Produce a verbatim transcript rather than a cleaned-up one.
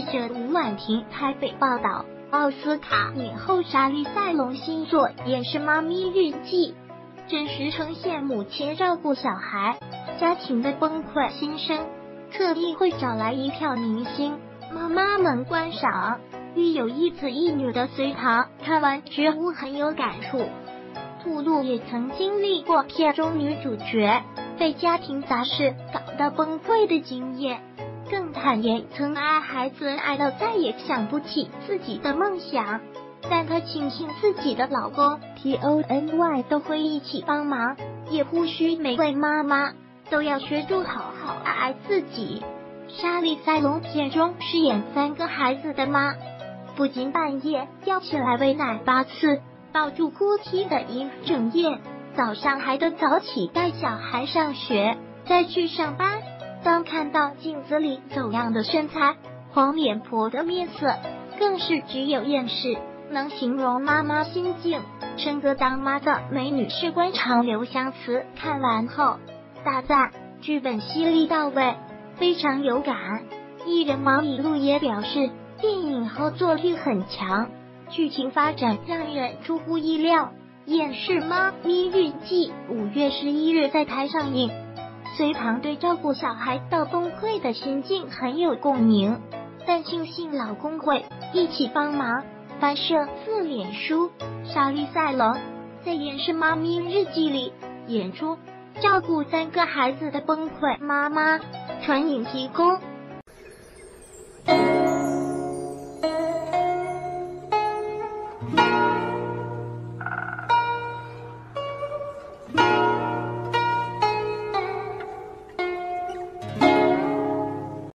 社吴婉婷台北报道，奥斯卡影后莎莉赛隆新作也是妈咪日记，真实呈现母亲照顾小孩家庭的崩溃心声，特意会找来一票明星妈妈们观赏。育有一子一女的隋棠看完觉悟很有感触，吐露也曾经历过片中女主角被家庭杂事搞得崩溃的经验，更坦言曾爱孩子爱到再也想不起自己的梦想，但她庆幸自己的老公 T O N Y 都会一起帮忙，也呼吁每位妈妈都要学住好好爱爱自己。莎莉赛隆片中饰演三个孩子的妈，不仅半夜要起来喂奶八次，抱住哭啼的一整夜，早上还得早起带小孩上学，再去上班。当看到镜子里走样的身材、黄脸婆的面色，更是只有厌世能形容妈妈心境。深个当妈的美女士官长刘湘慈看完后大赞剧本犀利到位，非常有感。艺人毛以璐也表示，电影后坐力很强，剧情发展让人出乎意料。厌世妈咪日记五月十一日在台上映，隋棠对照顾小孩到崩溃的心境很有共鸣，但庆幸老公会一起帮忙。翻摄自脸书，莎莉赛隆在《厌世妈咪日记》里演出照顾三个孩子的崩溃妈妈，传影提供。